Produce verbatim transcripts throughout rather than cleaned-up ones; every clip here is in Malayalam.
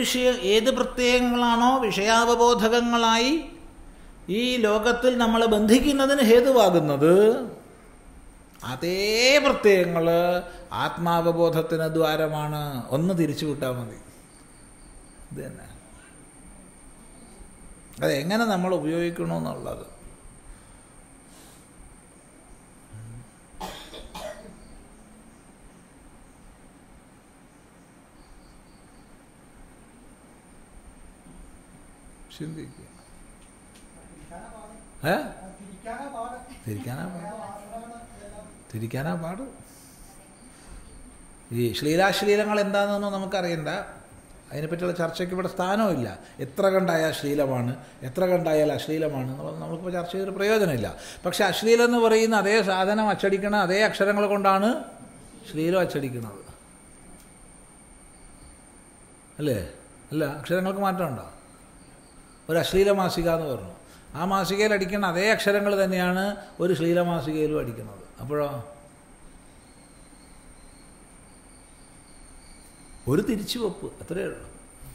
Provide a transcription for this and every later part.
വിഷയ ഏത് പ്രത്യയങ്ങളാണോ വിഷയാവബോധകങ്ങളായി ഈ ലോകത്തിൽ നമ്മളെ ബന്ധിക്കുന്നതിന് ഹേതുവാകുന്നത്, അതേ പ്രത്യയങ്ങൾ ആത്മാവബോധത്തിന് ദ്വാരമാണ്. ഒന്ന് തിരിച്ചു വിട്ടാൽ മതി. ഇത് തന്നെ. അതെങ്ങനെ നമ്മൾ ഉപയോഗിക്കണമെന്നുള്ളത്. ചിന്തിക്കുക. ഏ തിരിക്കാനാ തിരിക്കാനാ പാട്. ഈ ശ്ലീലാശ്ലീലങ്ങൾ എന്താണെന്നൊന്നും നമുക്കറിയണ്ട. അതിനെപ്പറ്റിയുള്ള ചർച്ചയ്ക്ക് ഇവിടെ സ്ഥാനമില്ല. എത്ര കണ്ടായാൽ ശ്ലീലമാണ്, എത്ര കണ്ടായാൽ അശ്ലീലമാണ് എന്നുള്ളത് നമുക്കിപ്പോൾ ചർച്ച ചെയ്തൊരു പ്രയോജനമില്ല. പക്ഷെ അശ്ലീലം എന്ന് പറയുന്ന അതേ സാധനം അച്ചടിക്കണ അതേ അക്ഷരങ്ങൾ കൊണ്ടാണ് ശ്ലീലം അച്ചടിക്കുന്നത്. അല്ലേ? അല്ല, അക്ഷരങ്ങൾക്ക് മാറ്റമുണ്ടോ? ഒരു അശ്ലീല മാസിക എന്ന് പറഞ്ഞു, ആ മാസികയിൽ അടിക്കുന്ന അതേ അക്ഷരങ്ങൾ തന്നെയാണ് ഒരു ശ്ലീല മാസികയിലും അടിക്കുന്നത്. അപ്പോഴോ ഒരു തിരിച്ചുവെപ്പ്, അത്രയേ ഉള്ളൂ.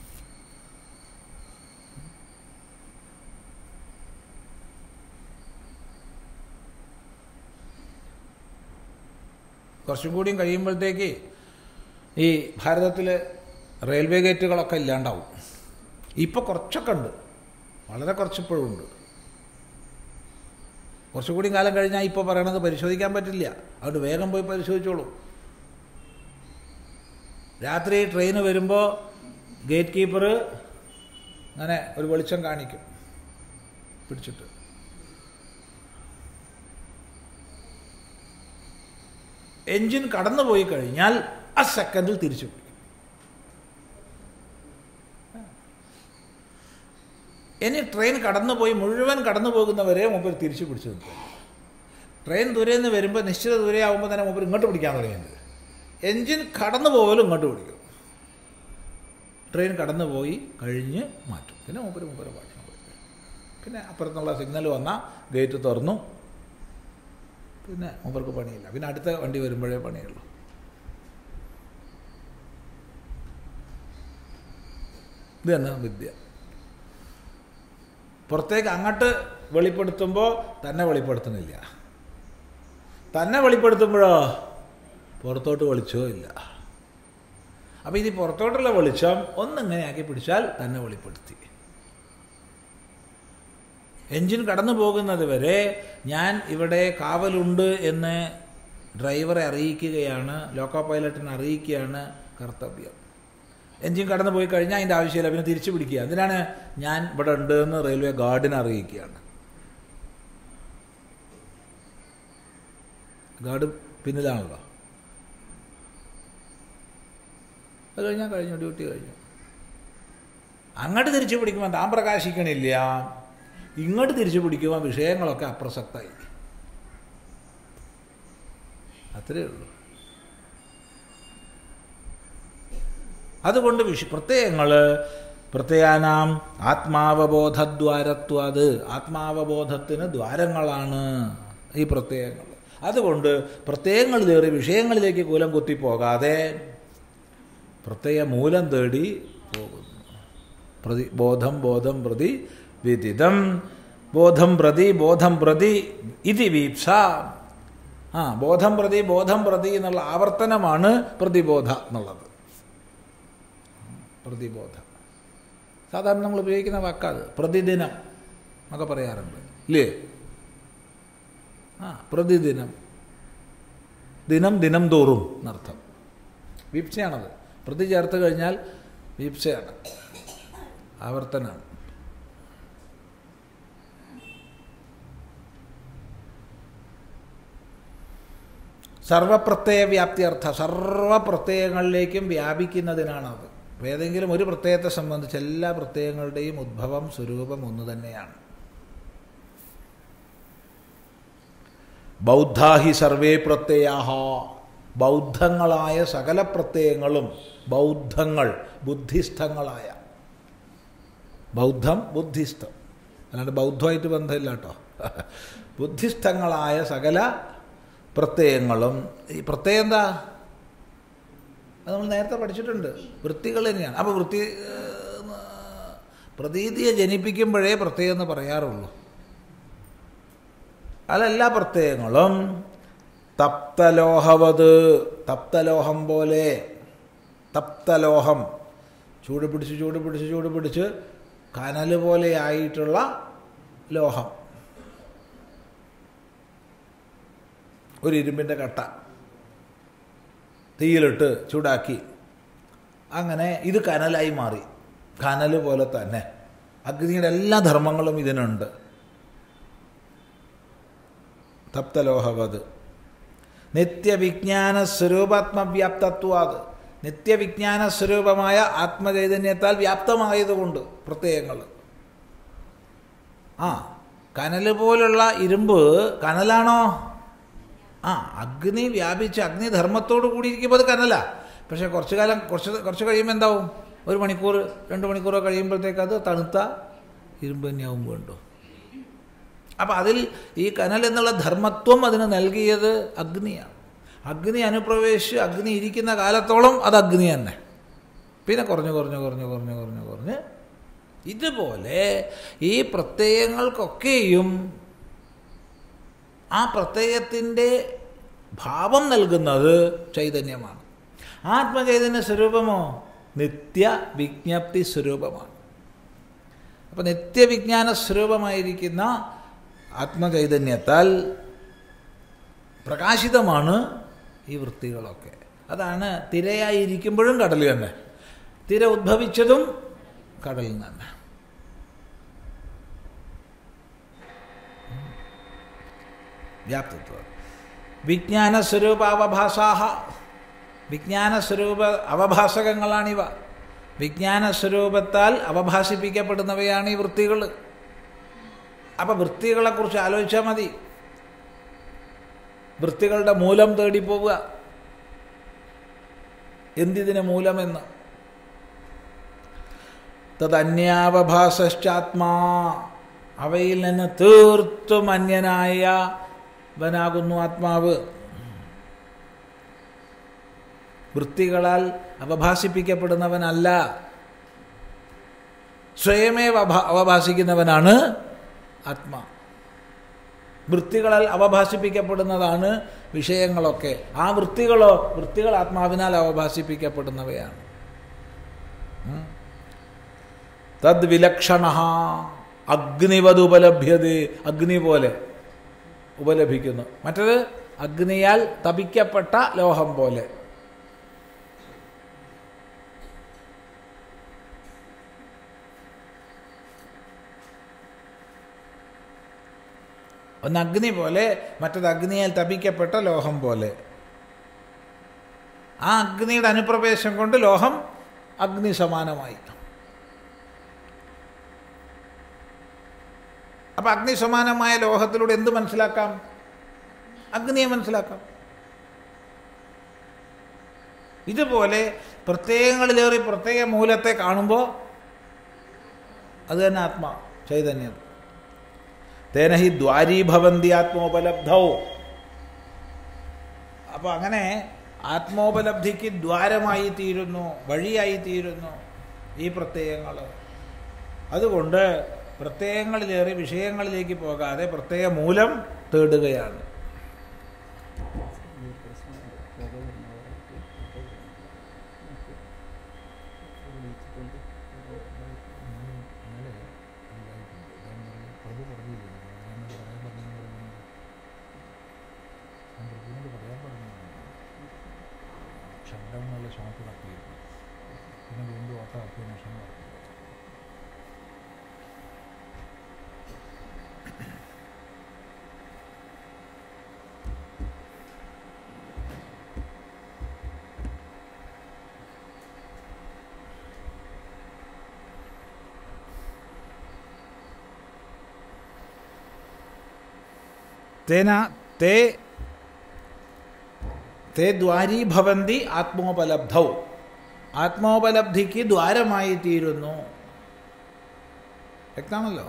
കുറച്ചും കൂടിയും കഴിയുമ്പോഴത്തേക്ക് ഈ ഭാരതത്തിൽ റെയിൽവേ ഗേറ്റുകളൊക്കെ ഇല്ലാണ്ടാവും. ഇപ്പോൾ കുറച്ചൊക്കെ ഉണ്ട്, വളരെ കുറച്ചിപ്പോഴും ഉണ്ട്. കുറച്ചുകൂടി കാലം കഴിഞ്ഞാൽ ഇപ്പോൾ പറയണത് പരിശോധിക്കാൻ പറ്റില്ല. അതുകൊണ്ട് വേഗം പോയി പരിശോധിച്ചോളൂ. രാത്രി ട്രെയിന് വരുമ്പോൾ ഗേറ്റ് കീപ്പർ അങ്ങനെ ഒരു വെളിച്ചം കാണിക്കും പിടിച്ചിട്ട്. എൻജിൻ കടന്നു പോയി കഴിഞ്ഞാൽ ആ സെക്കൻഡിൽ തിരിച്ചു പിടിക്കും. ഇനി ട്രെയിൻ കടന്നുപോയി മുഴുവൻ കടന്നു പോകുന്നവരെ മൂപ്പർ തിരിച്ചു പിടിച്ചു നിൽക്കും. ട്രെയിൻ ദൂരെ നിന്ന് വരുമ്പോൾ നിശ്ചിത ദൂരെ ആകുമ്പോൾ തന്നെ മൂപ്പർ ഇങ്ങോട്ട് പിടിക്കാൻ തുടങ്ങിയത്. എൻജിൻ കടന്നു പോകലും ഇങ്ങോട്ട് പിടിക്കും. ട്രെയിൻ കടന്നു പോയി കഴിഞ്ഞ് മാറ്റും. പിന്നെ മൂപ്പര് മൂപ്പര് ഭക്ഷണം കൊടുക്കും. പിന്നെ അപ്പുറത്തുള്ള സിഗ്നൽ വന്നാൽ ഗേറ്റ് തുറന്നു. പിന്നെ മൂപ്പർക്ക് പണിയില്ല. പിന്നെ അടുത്ത വണ്ടി വരുമ്പോഴേ പണിയുള്ളൂ. ഇത് തന്നെ വിദ്യ. പുറത്തേക്ക് അങ്ങോട്ട് വെളിപ്പെടുത്തുമ്പോൾ തന്നെ വെളിപ്പെടുത്തുന്നില്ല. തന്നെ വെളിപ്പെടുത്തുമ്പോഴോ പുറത്തോട്ട് വെളിച്ചോ ഇല്ല. അപ്പോൾ ഇത് പുറത്തോട്ടുള്ള വെളിച്ചം ഒന്നിങ്ങനെയാക്കി പിടിച്ചാൽ തന്നെ വെളിപ്പെടുത്തി. എൻജിൻ കടന്നു പോകുന്നത് വരെ ഞാൻ ഇവിടെ കാവലുണ്ട് എന്ന് ഡ്രൈവറെ അറിയിക്കുകയാണ്, ലോക്കോ പൈലറ്റിനെ അറിയിക്കുകയാണ് കർത്തവ്യം. എൻജിൻ കടന്നു പോയി കഴിഞ്ഞാൽ അതിൻ്റെ ആവശ്യമില്ല, പിന്നെ തിരിച്ചു പിടിക്കുക. അതിനാണ് ഞാൻ ഇവിടെ ഉണ്ട് എന്ന് റെയിൽവേ ഗാർഡിനെ അറിയിക്കുകയാണ്. ഗാർഡ് പിന്നിലാണല്ലോ. അത് കഴിഞ്ഞാൽ കഴിഞ്ഞു, ഡ്യൂട്ടി കഴിഞ്ഞു. അങ്ങോട്ട് തിരിച്ചു പിടിക്കുമ്പോൾ താൻ പ്രകാശിക്കണില്ല, ഇങ്ങോട്ട് തിരിച്ചു പിടിക്കുമ്പോൾ വിഷയങ്ങളൊക്കെ അപ്രസക്തമായി. അത്രയേ ഉള്ളൂ. അതുകൊണ്ട് വിഷ പ്രത്യയങ്ങൾ പ്രത്യയാനാം ആത്മാവബോധദ്വാരത്വാത്, ആത്മാവബോധത്തിന് ദ്വാരങ്ങളാണ് ഈ പ്രത്യയങ്ങൾ. അതുകൊണ്ട് പ്രത്യയങ്ങളിലേറി വിഷയങ്ങളിലേക്ക് കൂലം കുത്തിപ്പോകാതെ പ്രത്യയ മൂലം തേടി പോകുന്നു. പ്രതി ബോധം ബോധം പ്രതി വിദിതം, ബോധം പ്രതി ബോധം പ്രതി ഇതി വീപ്സ. ആ ബോധം പ്രതി ബോധം പ്രതി എന്നുള്ള ആവർത്തനമാണ് പ്രതിബോധ എന്നുള്ളത്. പ്രതിബോധം സാധാരണ നമ്മൾ ഉപയോഗിക്കുന്ന വാക്കാത്. പ്രതിദിനം എന്നൊക്കെ പറയാറുണ്ട് ഇല്ലേ? ആ പ്രതിദിനം, ദിനം ദിനം തോറും എന്നർത്ഥം. വീപ്സയാണത്. പ്രതി ചേർത്ത് കഴിഞ്ഞാൽ വീപ്സയാണ്, ആവർത്തനാണ്. സർവപ്രത്യയ വ്യാപ്തിയർത്ഥ, സർവപ്രത്യയങ്ങളിലേക്കും വ്യാപിക്കുന്നതിനാണത്. ഏതെങ്കിലും ഒരു പ്രത്യയത്തെ സംബന്ധിച്ച് എല്ലാ പ്രത്യയങ്ങളുടെയും ഉദ്ഭവം സ്വരൂപം ഒന്ന് തന്നെയാണ്. ബൗദ്ധാഹി സർവേ പ്രത്യയാഹ, ബൗദ്ധങ്ങളായ സകല പ്രത്യയങ്ങളും, ബൗദ്ധങ്ങൾ ബുദ്ധിസ്ഥങ്ങളായ, ബൗദ്ധം ബുദ്ധിസ്ഥം, അല്ലാണ്ട് ബൗദ്ധമായിട്ട് ബന്ധമില്ല കേട്ടോ. ബുദ്ധിസ്ഥങ്ങളായ സകല പ്രത്യയങ്ങളും, ഈ പ്രത്യയം എന്താ? അത് നമ്മൾ നേരത്തെ പഠിച്ചിട്ടുണ്ട്, വൃത്തികൾ തന്നെയാണ്. അപ്പോൾ വൃത്തി പ്രതീതിയെ ജനിപ്പിക്കുമ്പോഴേ പ്രത്യയം എന്ന് പറയാറുള്ളൂ. അതെല്ലാ പ്രത്യയങ്ങളും തപ്തലോഹവത്, തപ്തലോഹം പോലെ, തപ്തലോഹം ചൂട് പിടിച്ച് ചൂട് പിടിച്ച് ചൂട് പിടിച്ച് കനൽ പോലെ ആയിട്ടുള്ള ലോഹം, ഒരു ഇരുമ്പിൻ്റെ കട്ട തീയിലിട്ട് ചൂടാക്കി, അങ്ങനെ ഇത് കനലായി മാറി. കനൽ പോലെ തന്നെ അഗ്നിയുടെ എല്ലാ ധർമ്മങ്ങളും ഇതിനുണ്ട്. തപ്തലോഹവത് നിത്യവിജ്ഞാന സ്വരൂപാത്മവ്യാപ്തത്വാത്, നിത്യവിജ്ഞാന സ്വരൂപമായ ആത്മചൈതന്യത്താൽ വ്യാപ്തമായതുകൊണ്ട് പ്രത്യയങ്ങൾ. ആ കനൽ പോലുള്ള ഇരുമ്പ് കനലാണോ? ആ അഗ്നി വ്യാപിച്ച് അഗ്നിധർമ്മത്തോട് കൂടിയിരിക്കുമ്പോൾ അത് കനല. പക്ഷേ കുറച്ചു കാലം കുറച്ച് കുറച്ച് കഴിയുമ്പോൾ എന്താവും? ഒരു മണിക്കൂർ രണ്ട് മണിക്കൂറോ കഴിയുമ്പോഴത്തേക്ക് അത് തണുത്ത ഇരുമ്പ് തന്നെയാവും വേണ്ടോ. അപ്പം അതിൽ ഈ കനൽ എന്നുള്ള ധർമ്മത്വം അതിന് നൽകിയത് അഗ്നിയാണ്. അഗ്നി അനുപ്രവേശിച്ച് അഗ്നി ഇരിക്കുന്ന കാലത്തോളം അത് അഗ്നി തന്നെ. പിന്നെ കുറഞ്ഞു കുറഞ്ഞു കുറഞ്ഞു കുറഞ്ഞു കുറഞ്ഞു കുറഞ്ഞ് ഇതുപോലെ ഈ പ്രത്യയങ്ങൾക്കൊക്കെയും ആ പ്രത്യയത്തിൻ്റെ ഭാവം നൽകുന്നത് ചൈതന്യമാണ്. ആത്മചൈതന്യ സ്വരൂപമോ നിത്യ വിജ്ഞപ്തി സ്വരൂപമാണ്. അപ്പം നിത്യവിജ്ഞാന സ്വരൂപമായിരിക്കുന്ന ആത്മചൈതന്യത്താൽ പ്രകാശിതമാണ് ഈ വൃത്തികളൊക്കെ. അതാണ് തിരയായിരിക്കുമ്പോഴും കടൽ തന്നെ. തിര ഉദ്ഭവിച്ചതും കടലിൽ തന്നെ. വ്യാപ്തത്വം വിജ്ഞാനസ്വരൂപാവഭാസാഹ, വിജ്ഞാനസ്വരൂപ അവഭാസകങ്ങളാണിവ. വിജ്ഞാനസ്വരൂപത്താൽ അവഭാസിപ്പിക്കപ്പെടുന്നവയാണ് ഈ വൃത്തികൾ. അപ്പം വൃത്തികളെക്കുറിച്ച് ആലോചിച്ചാൽ മതി. വൃത്തികളുടെ മൂലം തേടിപ്പോവുക, എന്തിതിന് മൂലമെന്ന്. തദന്യാവഭാസാത്മാ, അവയിൽ നിന്ന് തീർത്തും അന്യനായവനാകുന്നു ആത്മാവ്. വൃത്തികളാൽ അവഭാസിപ്പിക്കപ്പെടുന്നവനല്ല, സ്വയമേവ അവഭാസിക്കുന്നവനാണ് ആത്മാ. വൃത്തികളാൽ അവഭാസിപ്പിക്കപ്പെടുന്നതാണ് വിഷയങ്ങളൊക്കെ. ആ വൃത്തികളോ വൃത്തികൾ ആത്മാവിനാൽ അവഭാസിപ്പിക്കപ്പെടുന്നവയാണ്. തദ്വിലക്ഷണ അഗ്നിവത് ഉപലഭ്യതേ, അഗ്നി പോലെ ഉപലഭിക്കുന്നു. മറ്റത് അഗ്നിയാൽ തപിക്കപ്പെട്ട ലോഹം പോലെ. ഒന്ന് അഗ്നി പോലെ, മറ്റത് അഗ്നിയാൽ തപിക്കപ്പെട്ട ലോഹം പോലെ. ആ അഗ്നിയുടെ അനുപ്രവേശം കൊണ്ട് ലോഹം അഗ്നി സമാനമായി. അപ്പം അഗ്നി സമാനമായ ലോഹത്തിലൂടെ എന്ത് മനസ്സിലാക്കാം? അഗ്നിയെ മനസ്സിലാക്കാം. ഇതുപോലെ പ്രത്യയങ്ങളിലേറി പ്രത്യേക മൂലത്തെ കാണുമ്പോൾ അത് തന്നെ ആത്മാ ചൈതന്യം. തേന ഹി ദ്വാരീഭവന്തി ആത്മോപലബ്ധൗ. അപ്പോൾ അങ്ങനെ ആത്മോപലബ്ധിക്ക് ദ്വാരമായി തീരുന്നു, വഴിയായി തീരുന്നു ഈ പ്രത്യയങ്ങൾ. അതുകൊണ്ട് പ്രത്യയങ്ങളിലേറെ വിഷയങ്ങളിലേക്ക് പോകാതെ പ്രത്യയ മൂലം തേടുകയാണ്. ശബ്ദങ്ങളുടെ ശ്വാസത്തിലാക്കി പിന്നെ വീണ്ടും ഓട്ടാക്കി നഷ്ടം നടക്കും. തേന തേ തേ ദ്വാരീഭവന്തി ആത്മോപലബ്ധൗ. ആത്മോപലബ്ധിക്ക് ദ്വാരമായി തീരുന്നു. വ്യക്തമാണല്ലോ.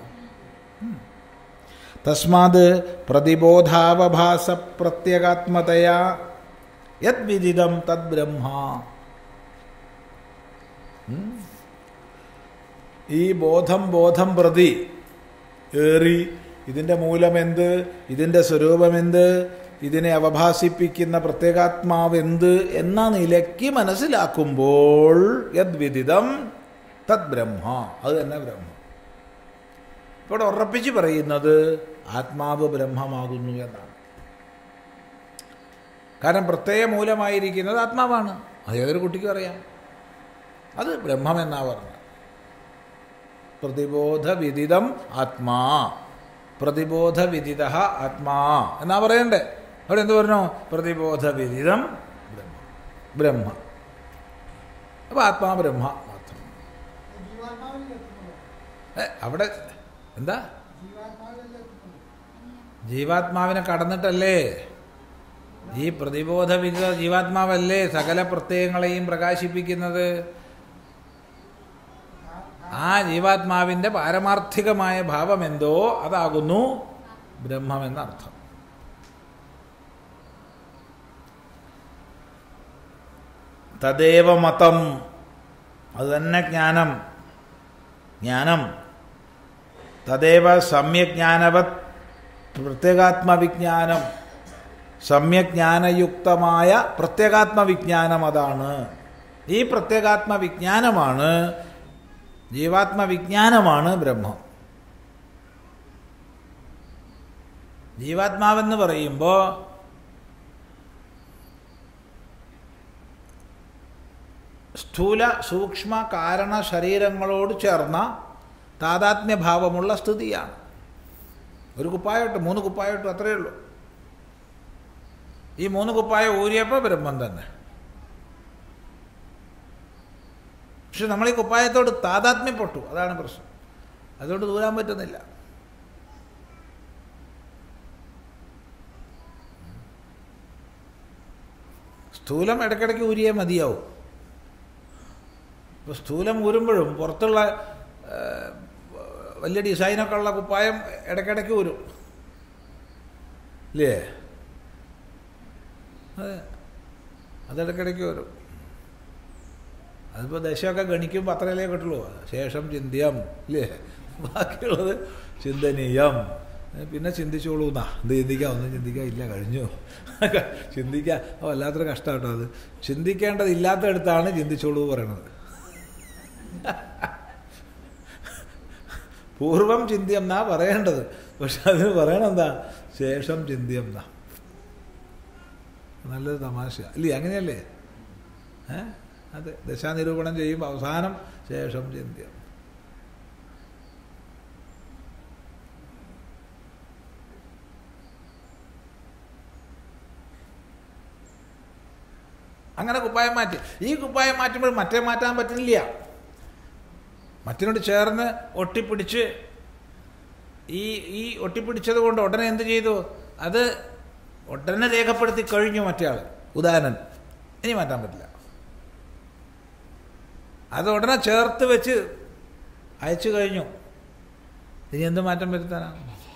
തസ്മാത് പ്രതിബോധാവഭാസ പ്രത്യഗാത്മതയാ യദ്വിദിതം തദ് ബ്രഹ്മ. ഈ ബോധം ബോധം പ്രതി ഏറി ഇതിൻ്റെ മൂലമെന്ത്, ഇതിൻ്റെ സ്വരൂപമെന്ത്, ഇതിനെ അവഭാസിപ്പിക്കുന്ന പ്രത്യേകാത്മാവ് എന്ത് എന്ന നിലയ്ക്ക് മനസ്സിലാക്കുമ്പോൾ യദ്വിദിതം തദ് ബ്രഹ്മ, അത് തന്നെ ബ്രഹ്മ. ഇവിടെ ഉറപ്പിച്ച് പറയുന്നത് ആത്മാവ് ബ്രഹ്മമാകുന്നു എന്നാണ്. കാരണം പ്രത്യേക മൂലമായിരിക്കുന്നത് ആത്മാവാണ്. അത് ഏതൊരു കുട്ടിക്കും അറിയാം. അത് ബ്രഹ്മമെന്നാ പറഞ്ഞത്. പ്രതിബോധവിദിതം ആത്മാ, പ്രതിബോധവിദിത ആത്മാ എന്നാ പറയണ്ടേ. അവിടെ എന്ത് പറഞ്ഞു? പ്രതിബോധവിദിതം ബ്രഹ്മ, ബ്രഹ്മ. അപ്പോൾ ആത്മാ ബ്രഹ്മ മാത്രം. അവിടെ എന്താ? ജീവാത്മാവിനെ കടന്നിട്ടല്ലേ ഈ പ്രതിബോധവിദിത ജീവാത്മാവല്ലേ സകല പ്രത്യയങ്ങളെയും പ്രകാശിപ്പിക്കുന്നത്. ആ ജീവാത്മാവിൻ്റെ പാരമാർത്ഥികമായ ഭാവമെന്തോ അതാകുന്നു ബ്രഹ്മമെന്നർത്ഥം. തദേവ മതം, അത് തന്നെ ജ്ഞാനം. ജ്ഞാനം തദേവ സമ്യജ്ഞാനവത് പ്രത്യേകാത്മവിജ്ഞാനം, സമ്യജ്ഞാനയുക്തമായ പ്രത്യേകാത്മവിജ്ഞാനം അതാണ്. ഈ പ്രത്യേകാത്മവിജ്ഞാനമാണ്, ജീവാത്മവിജ്ഞാനമാണ് ബ്രഹ്മം. ജീവാത്മാവെന്ന് പറയുമ്പോൾ സ്ഥൂല സൂക്ഷ്മ കാരണ ശരീരങ്ങളോട് ചേർന്ന താതാത്മ്യഭാവമുള്ള സ്ഥിതിയാണ്. ഒരു കുപ്പായോട്ട് മൂന്ന് കുപ്പായോട്ട് അത്രയേ ഉള്ളൂ. ഈ മൂന്ന് കുപ്പായം ഊരിയപ്പോൾ ബ്രഹ്മം തന്നെ. പക്ഷെ നമ്മൾ ഈ കുപ്പായത്തോട് താതാത്മ്യപ്പെട്ടു, അതാണ് പ്രശ്നം. അതുകൊണ്ട് ദൂരാൻ പറ്റുന്നില്ല. സ്ഥൂലം ഇടയ്ക്കിടയ്ക്ക് ഊരിയേ മതിയാവും. ഇപ്പോൾ സ്ഥൂലം ഊരുമ്പോഴും പുറത്തുള്ള വലിയ ഡിസൈനൊക്കെ ഉള്ള കുപ്പായം ഇടയ്ക്കിടയ്ക്ക് ഊരും ഇല്ലേ? അതെ, അതിടയ്ക്കിടയ്ക്ക് വരും. അതിപ്പോൾ ദശയൊക്കെ ഗണിക്കുമ്പോൾ അത്രയല്ലേ കിട്ടുള്ളൂ. ശേഷം ചിന്തിയം ഇല്ലേ? ബാക്കിയുള്ളത് ചിന്തനീയം. പിന്നെ ചിന്തിച്ചോളൂ എന്നാ. എന്ത് ചിന്തിക്കാം? ഒന്നും ചിന്തിക്കാൻ ഇല്ല, കഴിഞ്ഞു. ചിന്തിക്കാൻ വല്ലാത്തൊരു കഷ്ടം കേട്ടോ. അത് ചിന്തിക്കേണ്ടതില്ലാത്തടത്താണ് ചിന്തിച്ചോളൂ പറയണത്. പൂർവം ചിന്തിയം എന്നാ പറയേണ്ടത്. പക്ഷെ അതിന് പറയണെന്താ? ശേഷം ചിന്തിയം എന്നാ. നല്ലൊരു തമാശ അല്ലേ? അങ്ങനെയല്ലേ? ഏ അതെ, ദശാനിരൂപണം ചെയ്യുമ്പോൾ അവസാനം ശേഷം ചിന്തിയം. അങ്ങനെ കുപ്പായം മാറ്റി. ഈ കുപ്പായം മാറ്റുമ്പോൾ മറ്റേ മാറ്റാൻ പറ്റില്ല. മറ്റിനോട് ചേർന്ന് ഒട്ടിപ്പിടിച്ച് ഈ ഈ ഒട്ടിപ്പിടിച്ചത് കൊണ്ട് ഉടനെ എന്ത് ചെയ്തു? അത് ഉടനെ രേഖപ്പെടുത്തി കഴിഞ്ഞു മറ്റേ ആൾ, ഉദാഹരണൻ. ഇനി മാറ്റാൻ പറ്റില്ല. അത് ഉടനെ ചേർത്ത് വെച്ച് അയച്ചു കഴിഞ്ഞു. ഇനി എന്ത് മാറ്റം വരുത്താനാണ്?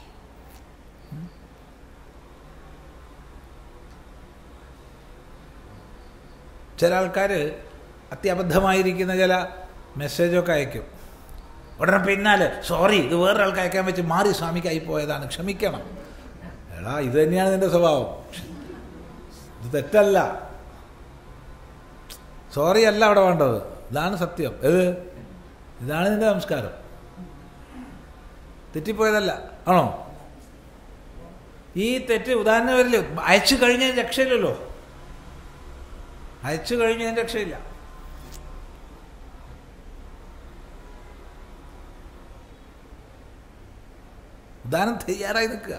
ചില ആൾക്കാർ അത്യബദ്ധമായിരിക്കുന്ന ചില മെസ്സേജൊക്കെ അയക്കും. ഉടനെ പിന്നാലെ സോറി, ഇത് വേറൊരാൾക്ക് അയക്കാൻ വെച്ച് മാറി സ്വാമിക്കായി പോയതാണ്, ക്ഷമിക്കണം. എടാ, ഇത് തന്നെയാണ് നിൻ്റെ സ്വഭാവം. ഇത് തെറ്റല്ല. സോറി അല്ല അവിടെ വേണ്ടത്. ഇതാണ് സത്യം. ഏത് ഇതാണ് നിൻ്റെ സംസ്കാരം. തെറ്റിപ്പോയതല്ല, ആണോ? ഈ തെറ്റ് ഉദാഹരണം വരില്ല. അയച്ചു കഴിഞ്ഞതിന് രക്ഷയില്ലല്ലോ. അയച്ചു കഴിഞ്ഞതിന് രക്ഷയില്ല. ഉദാഹരണം തയ്യാറായി നിൽക്കുക.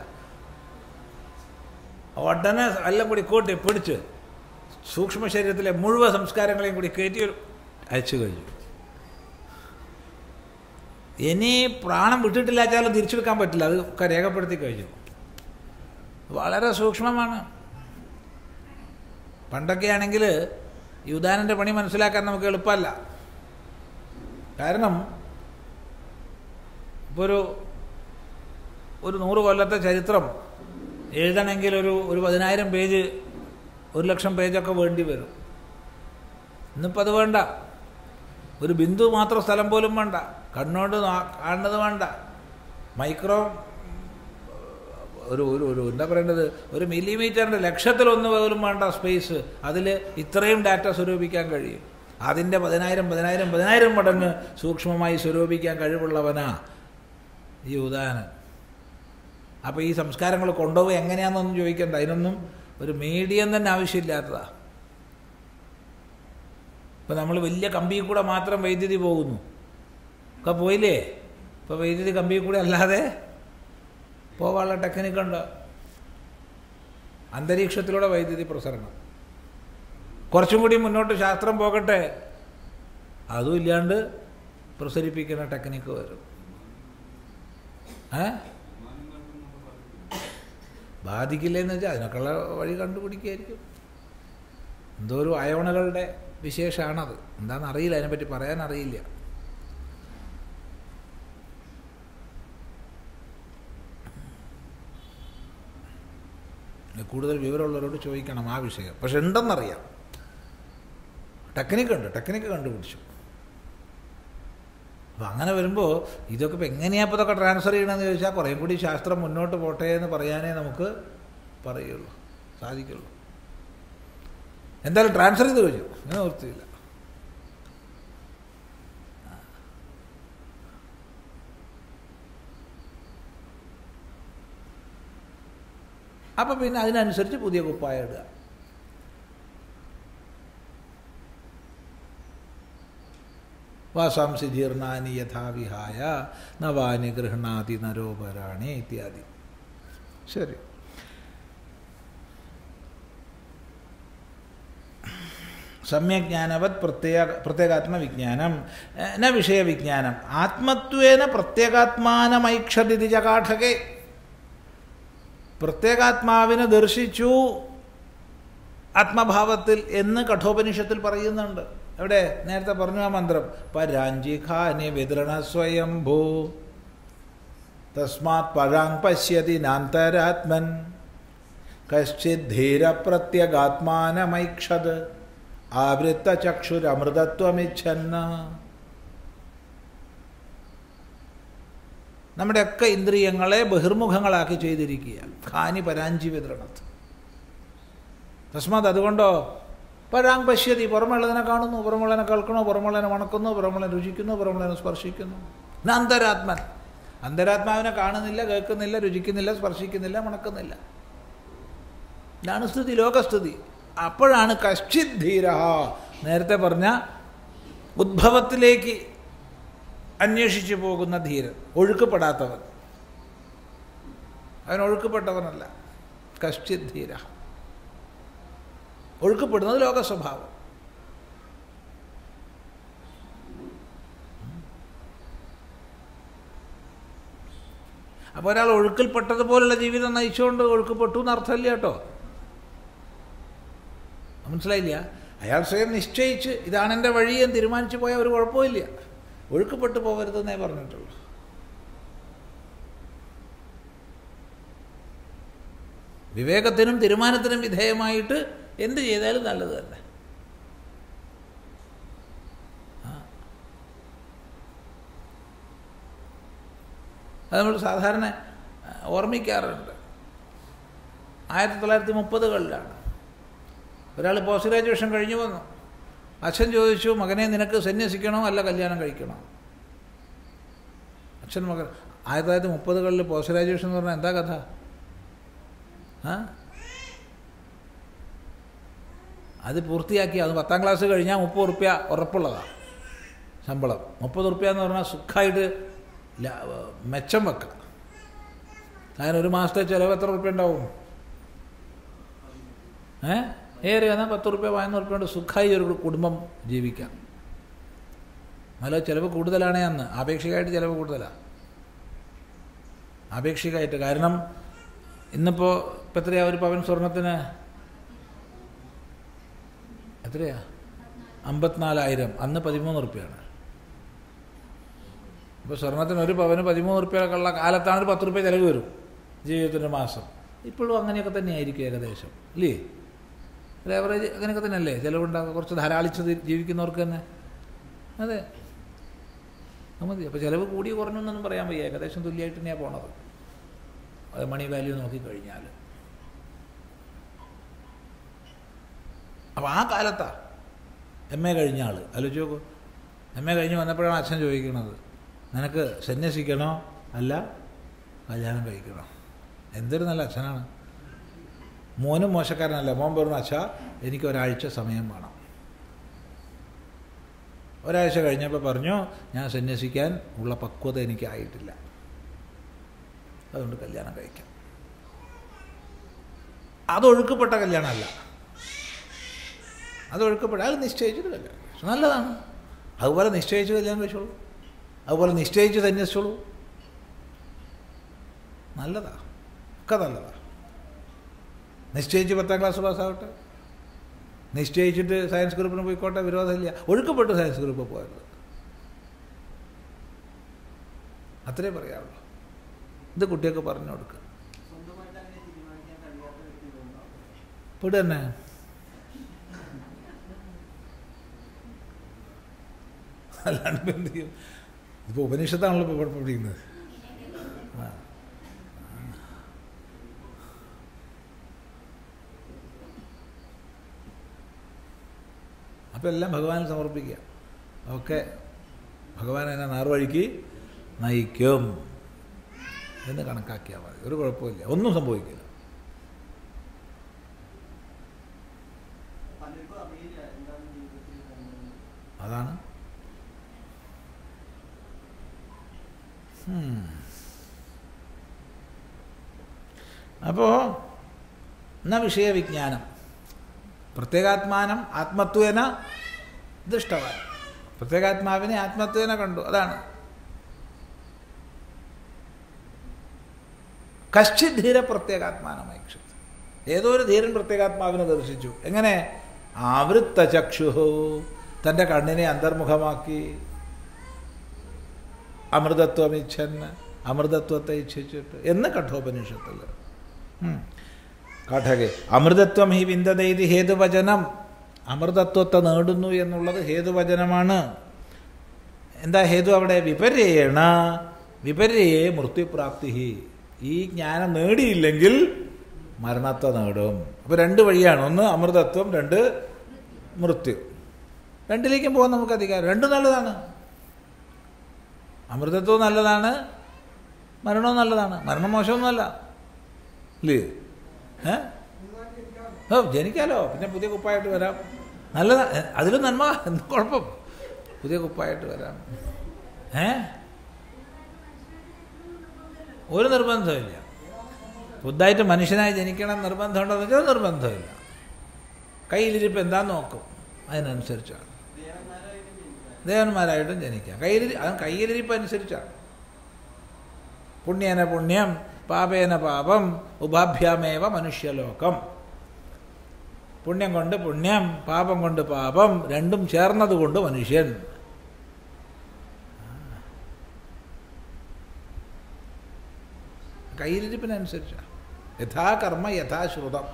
ഉടനെ എല്ലാം കൂടി കൂട്ടി പിടിച്ച് സൂക്ഷ്മ ശരീരത്തിലെ മുഴുവൻ സംസ്കാരങ്ങളെയും കൂടി കയറ്റി അയച്ചു കഴിഞ്ഞു. ഇനി പ്രാണം വിട്ടിട്ടില്ലാച്ചാലും തിരിച്ചെടുക്കാൻ പറ്റില്ല. അത് ഒക്കെ രേഖപ്പെടുത്തി കഴിഞ്ഞു. വളരെ സൂക്ഷ്മമാണ്. പണ്ടൊക്കെ ആണെങ്കിൽ ഈ ഉദാഹരണൻ്റെ പണി മനസ്സിലാക്കാൻ നമുക്ക് എളുപ്പമല്ല. കാരണം ഇപ്പോൾ ഒരു ഒരു നൂറ് കൊല്ലത്തെ ചരിത്രം എഴുതണമെങ്കിൽ ഒരു ഒരു പതിനായിരം പേജ്, ഒരു ലക്ഷം പേജൊക്കെ വേണ്ടി വരും. ഇന്നിപ്പോൾ അത് വേണ്ട. ഒരു ബിന്ദു മാത്രം സ്ഥലം പോലും വേണ്ട, കണ്ണുകൊണ്ട് കാണുന്നത് വേണ്ട, മൈക്രോ ഒരു ഒരു ഒരു എന്താ പറയേണ്ടത് ഒരു മില്ലിമീറ്ററിൻ്റെ ലക്ഷത്തിലൊന്ന് പോലും വേണ്ട സ്പേസ്, അതിൽ ഇത്രയും ഡാറ്റ സ്വരൂപിക്കാൻ കഴിയും. അതിൻ്റെ പതിനായിരം പതിനായിരം പതിനായിരം മടങ്ങ് സൂക്ഷ്മമായി സ്വരൂപിക്കാൻ കഴിവുള്ളവനാ ഈ ഉദാഹരണം. അപ്പോൾ ഈ സംസ്കാരങ്ങൾ കൊണ്ടുപോകുക എങ്ങനെയാണെന്നൊന്നും ചോദിക്കണ്ട, അതിനൊന്നും ഒരു മീഡിയം തന്നെ ആവശ്യമില്ലാത്തതാണ്. ഇപ്പം നമ്മൾ വലിയ കമ്പിയിൽ കൂടെ മാത്രം വൈദ്യുതി പോകുന്നു, ഒക്കെ പോയില്ലേ? ഇപ്പോൾ വൈദ്യുതി കമ്പിയിൽ കൂടെ അല്ലാതെ പോകാനുള്ള ടെക്നിക്കുണ്ട്. അന്തരീക്ഷത്തിലൂടെ വൈദ്യുതി പ്രസരണം. കുറച്ചും കൂടി മുന്നോട്ട് ശാസ്ത്രം പോകട്ടെ, അതും ഇല്ലാണ്ട് പ്രസരിപ്പിക്കുന്ന ടെക്നിക്ക് വരും. ഏ ബാധിക്കില്ലെന്ന് വെച്ചാൽ അതിനൊക്കെയുള്ള വഴി കണ്ടുപിടിക്കുകയായിരിക്കും. എന്തോ ഒരു അയോണുകളുടെ വിശേഷമാണത്, എന്താണെന്ന് അറിയില്ല, അതിനെപ്പറ്റി പറയാൻ അറിയില്ല. കൂടുതൽ വിവരമുള്ളവരോട് ചോദിക്കണം ആ വിഷയം. പക്ഷെ ഉണ്ടെന്നറിയാം, ടെക്നിക്കുണ്ട്, ടെക്നിക്ക് കണ്ടുപിടിച്ചു. അപ്പം അങ്ങനെ വരുമ്പോൾ ഇതൊക്കെ ഇപ്പം എങ്ങനെയാണ് ഇപ്പോൾ ഇതൊക്കെ ട്രാൻസ്ഫർ ചെയ്യണമെന്ന് ചോദിച്ചാൽ കുറേ കൂടി ശാസ്ത്രം മുന്നോട്ട് പോട്ടെ എന്ന് പറയാനേ നമുക്ക് പറയുള്ളൂ, സാധിക്കുള്ളൂ. എന്തായാലും ട്രാൻസ്ഫർ ചെയ്ത് കഴിഞ്ഞു, അങ്ങനെ നിർത്തിയില്ല. അപ്പം പിന്നെ അതിനനുസരിച്ച് പുതിയ കുപ്പായ ഇടുക. വാസാംസി ജീർണാനി യഥാവിഹായ നവാനി ഗൃഹണാതി നരോപരാണി ഇത്യാദി. ശരി, സമ്യജ്ഞാനവത് പ്രത്യേക പ്രത്യേകാത്മവിജ്ഞാനം ന വിഷയവിജ്ഞാനം ആത്മത്വേന പ്രത്യേകാത്മാനമൈക്ഷതിഥി ചകാഠകേ. പ്രത്യേകാത്മാവിനെ ദർശിച്ചു ആത്മഭാവത്തിൽ എന്ന് കഠോപനിഷത്തിൽ പറയുന്നുണ്ട്. എവിടെ? നേരത്തെ പറഞ്ഞു ആ മന്ത്രം, പരാഞ്ചിഖാനി വിതൃണ സ്വയംഭൂ തസ്മാത് പരാങ് പശ്യതി നാന്തരാത്മൻ കശ്ചിത് ധീര പ്രത്യഗാത്മാനമൈക്ഷത് ആവൃത്ത ചക്ഷുരമൃതത്വമിച്ഛന്ന. നമ്മുടെയൊക്കെ ഇന്ദ്രിയങ്ങളെ ബഹിർമുഖങ്ങളാക്കി ചെയ്തിരിക്കുക. ഖാനി പരാഞ്ചി വിതരണത്ത് തസ്മാത്, അതുകൊണ്ടോ പരാങ് പശ്യതി, പുറമുള്ളതിനെ കാണുന്നു, പുറമുള്ളതിനെ കേൾക്കണോ, പുറമുള്ളതിനെ മണക്കുന്നു, പുറമുള്ളതിനെ രുചിക്കുന്നു, പുറമുള്ളതിനെ സ്പർശിക്കുന്നു. അന്തരാത്മൻ, അന്തരാത്മാവിനെ കാണുന്നില്ല, കേൾക്കുന്നില്ല, രുചിക്കുന്നില്ല, സ്പർശിക്കുന്നില്ല, മണക്കുന്നില്ല. ഇതാണ് സ്ഥിതി, ലോകസ്ഥിതി. അപ്പോഴാണ് കശ്ചിത് ധീര, നേരത്തെ പറഞ്ഞ ഉദ്ഭവത്തിലേക്ക് അന്വേഷിച്ചു പോകുന്ന ധീരൻ, ഒഴുക്കപ്പെടാത്തവൻ. അവൻ ഒഴുക്കപ്പെട്ടവനല്ല. കശ്ചിത് ധീര, ഒഴുക്കപ്പെടുന്നത് ലോകസ്വഭാവം. അപ്പോൾ ഒരാൾ ഒഴുക്കിൽപ്പെട്ടതുപോലുള്ള ജീവിതം നയിച്ചുകൊണ്ട് ഒഴുക്കപ്പെട്ടു എന്നർത്ഥമില്ല കേട്ടോ, മനസ്സിലായില്ല? അയാൾ സ്വയം നിശ്ചയിച്ച് ഇതാണ് എൻ്റെ വഴി എന്ന് തീരുമാനിച്ചു പോയാൽ ഒരു കുഴപ്പമില്ല. ഒഴുക്കപ്പെട്ടു പോകരുതെന്നേ പറഞ്ഞിട്ടുള്ളൂ. വിവേകത്തിനും തീരുമാനത്തിനും വിധേയമായിട്ട് എന്ത് ചെയ്താലും നല്ലത് തന്നെ. അത് നമ്മൾ സാധാരണ ഓർമ്മിക്കാറുണ്ട്. ആയിരത്തി തൊള്ളായിരത്തി മുപ്പതുകളിലാണ് ഒരാൾ പോസ്റ്റ് ഗ്രാജുവേഷൻ കഴിഞ്ഞു വന്നു. അച്ഛൻ ചോദിച്ചു, മകനെ നിനക്ക് സന്യസിക്കണോ അല്ല കല്യാണം കഴിക്കണോ? അച്ഛൻ മകൻ ആയിരത്തി തൊള്ളായിരത്തി മുപ്പതുകളിൽ പോസ്റ്റ് ഗ്രാജുവേഷൻ എന്ന് പറഞ്ഞാൽ എന്താ കഥ? ആ അത് പൂർത്തിയാക്കി, അത് പത്താം ക്ലാസ് കഴിഞ്ഞാൽ മുപ്പത് റുപ്യ ഉറപ്പുള്ളതാണ് ശമ്പളം. മുപ്പത് റുപ്യ എന്ന് പറഞ്ഞാൽ സുഖമായിട്ട് മെച്ചം വെക്കാം. അതിന് ഒരു മാസത്തെ ചിലവ് എത്ര റുപ്യ ഉണ്ടാവും? ഏ ഏറെ എന്നാൽ പത്ത് റുപ്യ പതിനൊന്ന് റുപ്യ കൊണ്ട് സുഖമായി ഒരു കുടുംബം ജീവിക്കാം. നല്ല ചിലവ് കൂടുതലാണ് അന്ന്, ആപേക്ഷികമായിട്ട് ചിലവ് കൂടുതലാണ്, ആപേക്ഷികമായിട്ട്. കാരണം ഇന്നിപ്പോൾ ഇപ്പം എത്രയാണ് ഒരു പവൻ സ്വർണത്തിന്? എത്രയാ? അമ്പത്തിനാലായിരം. അന്ന് പതിമൂന്ന് റുപ്യാണ്. ഇപ്പോൾ സ്വർണത്തിന് ഒരു പവന് പതിമൂന്ന് റുപ്യക്കുള്ള കാലത്താണ് ഒരു പത്ത് റുപ്യ ചിലവ് വരും ജീവിതത്തിൻ്റെ മാസം. ഇപ്പോഴും അങ്ങനെയൊക്കെ തന്നെയായിരിക്കും ഏകദേശം, ഇല്ലേ? ഒരു ആവറേജ് അങ്ങനെയൊക്കെ തന്നെയല്ലേ ചിലവുണ്ടാകുക? കുറച്ച് ധാരാളിച്ച് ജീവിക്കുന്നവർക്ക് തന്നെ അതെ, അത് മതി. അപ്പോൾ ചിലവ് കൂടി കുറഞ്ഞു എന്നൊന്നും പറയാൻ വയ്യ, ഏകദേശം തുല്യമായിട്ട് തന്നെയാണ് പോണത്. അത് മണി വാല്യൂ നോക്കിക്കഴിഞ്ഞാൽ. അപ്പോൾ ആ കാലത്താണ് എം എ കഴിഞ്ഞ ആൾ. ആലോചിച്ച് നോക്കൂ, എം എ കഴിഞ്ഞ് വന്നപ്പോഴാണ് അച്ഛൻ ചോദിക്കുന്നത്, നിനക്ക് സന്യസിക്കണോ അല്ല കല്യാണം കഴിക്കണോ? എന്തൊരു നല്ല അച്ഛനാണ്. മോനും മോശക്കാരനല്ല. മോൻ പറഞ്ഞു, അച്ഛാ എനിക്ക് ഒരാഴ്ച സമയം വേണം. ഒരാഴ്ച കഴിഞ്ഞപ്പോൾ പറഞ്ഞു, ഞാൻ സന്യസിക്കാൻ ഉള്ള പക്വത എനിക്കായിട്ടില്ല, അതുകൊണ്ട് കല്യാണം കഴിക്കാം. അതൊഴുക്കപ്പെട്ട കല്യാണമല്ല, അതൊഴുക്കപ്പെട്ട അത് നിശ്ചയിച്ചിട്ട് കല്യാണം കഴിച്ചു. നല്ലതാണ്. അതുപോലെ നിശ്ചയിച്ച് കല്യാണം കഴിച്ചോളൂ, അതുപോലെ നിശ്ചയിച്ച് സന്യസിച്ചോളൂ. നല്ലതാ, ഒക്കെ നല്ലതാ. നിശ്ചയിച്ച് പത്താം ക്ലാസ് പാസ്സാവട്ടെ, നിശ്ചയിച്ചിട്ട് സയൻസ് ഗ്രൂപ്പിന് പോയിക്കോട്ടെ, വിരോധമില്ല. ഒഴുക്കപ്പെട്ട് സയൻസ് ഗ്രൂപ്പ് പോയത്, അത്രേ പറയാവുള്ളൂ. ഇത് കുട്ടികൾക്ക് പറഞ്ഞു കൊടുക്കുക. ഇവിടെ തന്നെ അല്ലാണ്ട് എന്ത് ചെയ്യും? ഇപ്പോൾ ഉപനിഷത്താണല്ലോ ഇപ്പോൾ പഠിക്കുന്നത്. ആ അപ്പോൾ എല്ലാം ഭഗവാനിൽ സമർപ്പിക്കുക. ഓക്കെ, ഭഗവാൻ എന്നെ നേർവഴിക്ക് നയിക്കും എന്ന് കണക്കാക്കിയാൽ മതി. ഒരു കുഴപ്പമില്ല, ഒന്നും സംഭവിക്കില്ല. അതാണ് അപ്പോൾ ന വിഷയവിജ്ഞാനം പ്രത്യേകാത്മാനം ആത്മത്വേന ദൃഷ്ടവാൻ. പ്രത്യേകാത്മാവിനെ ആത്മത്വേന കണ്ടു. അതാണ് കശ്ചിത് ധീര പ്രത്യേകാത്മാനമൈക്ഷ. ഏതോ ഒരു ധീരൻ പ്രത്യേകാത്മാവിനെ ദർശിച്ചു. എങ്ങനെ? ആവൃത്ത ചക്ഷുഹു, തൻ്റെ കണ്ണിനെ അന്തർമുഖമാക്കി. അമൃതത്വമിച്ഛൻ, അമൃതത്വത്തെ ഇച്ഛിച്ചിട്ട് എന്ന് കഠോപനിഷത്തിൽ. കാഠകെ അമൃതത്വം ഹി വിന്ദതൈതി ഹേതുവചനം. അമൃതത്വത്തെ നേടുന്നു എന്നുള്ളത് ഹേതുവചനമാണ്. എന്താ ഹേതു അവിടെ? വിപര്യേണ വിപര്യേ മൃത്യുപ്രാപ്തി. ഈ ജ്ഞാനം നേടിയില്ലെങ്കിൽ മരണത്തെ നേടും. അപ്പോൾ രണ്ട് വഴിയാണ്, ഒന്ന് അമൃതത്വം, രണ്ട് മൃത്യു. രണ്ടിലേക്കും പോകാൻ നമുക്ക് അധികാരം. രണ്ടും നല്ലതാണ്. അമൃതത്വവും നല്ലതാണ്, മരണവും നല്ലതാണ്. മരണം മോശമൊന്നുമല്ല ഇല്ലേ? ഏ ഓ ജനിക്കാലോ, പിന്നെ പുതിയ കുപ്പായിട്ട് വരാം. നല്ലതാ, അതിലും നന്മ. എന്ത് കുഴപ്പം? പുതിയ കുപ്പായിട്ട് വരാം. ഏ ഒരു നിർബന്ധമില്ല. പുതുതായിട്ട് മനുഷ്യനായി ജനിക്കണം നിർബന്ധമുണ്ടെന്ന് വെച്ചാൽ നിർബന്ധമില്ല. കയ്യിലിരിപ്പ് എന്താന്ന് നോക്കും, അതിനനുസരിച്ചാണ്. ദേവന്മാരായിട്ടും ജനിക്കാം. കയ്യിലിരി അത് കയ്യിലിരിപ്പ് അനുസരിച്ചാണ്. പുണ്യേന പുണ്യം പാപേന പാപം ഉപാഭ്യാമേവ മനുഷ്യലോകം. പുണ്യം കൊണ്ട് പുണ്യം, പാപം കൊണ്ട് പാപം, രണ്ടും ചേർന്നതുകൊണ്ട് മനുഷ്യൻ. കയ്യിലിരിപ്പിനനുസരിച്ചാണ്. യഥാകർമ്മ യഥാശ്രുതം.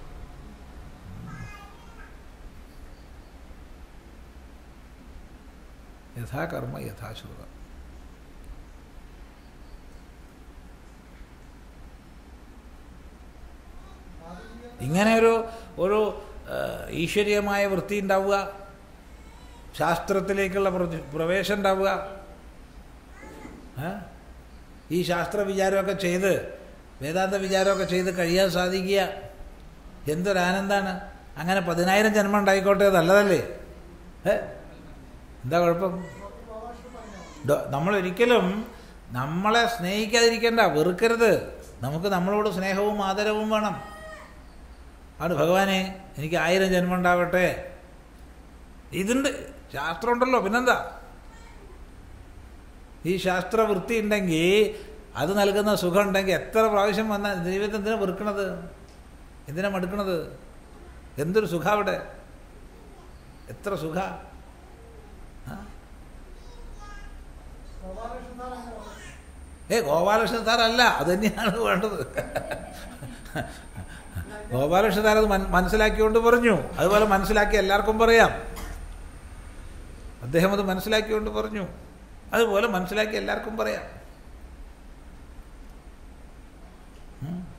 യഥാകർമ്മ യഥാശ്രുതം. ഇങ്ങനെ ഒരു ഒരു ഈശ്വരീയമായ വൃത്തി ഉണ്ടാവുക, ശാസ്ത്രത്തിലേക്കുള്ള പ്രവേശം ഉണ്ടാവുക, ഈ ശാസ്ത്ര വിചാരമൊക്കെ ചെയ്ത് വേദാന്ത വിചാരമൊക്കെ ചെയ്ത് കഴിയാൻ സാധിക്കുക എന്തൊരാനന്ദമാണ്. അങ്ങനെ പതിനായിരം ജന്മം ഉണ്ടായിക്കോട്ടെ, നല്ലതല്ലേ? ഏ എന്താ കുഴപ്പം? നമ്മളൊരിക്കലും നമ്മളെ സ്നേഹിക്കാതിരിക്കേണ്ട, വെറുക്കരുത്. നമുക്ക് നമ്മളോട് സ്നേഹവും ആദരവും വേണം. ആണ് ഭഗവാനെ എനിക്ക് ആയിരം ജന്മം ഉണ്ടാവട്ടെ, ഇതുണ്ട്, ശാസ്ത്രം ഉണ്ടല്ലോ, പിന്നെന്താ? ഈ ശാസ്ത്രവൃത്തി ഉണ്ടെങ്കിൽ, അത് നൽകുന്ന സുഖം ഉണ്ടെങ്കിൽ എത്ര പ്രാവശ്യം വന്നാൽ ദൈവത്തെ എന്തിനാ വെറുക്കണത്? എന്തിനാ മടുക്കണത്? എന്തൊരു സുഖം അവിടെ, എത്ര സുഖ. ഏ ഗോപാലകൃഷ്ണൻ സാറല്ല, അത് തന്നെയാണ് വേണ്ടത്. ഗോപാലകൃഷ്ണൻ സാർ അത് മനസ്സിലാക്കിക്കൊണ്ട് പറഞ്ഞു. അതുപോലെ മനസ്സിലാക്കി എല്ലാവർക്കും പറയാം. അദ്ദേഹം അത് മനസ്സിലാക്കിക്കൊണ്ട് പറഞ്ഞു. അതുപോലെ മനസ്സിലാക്കി എല്ലാവർക്കും പറയാം.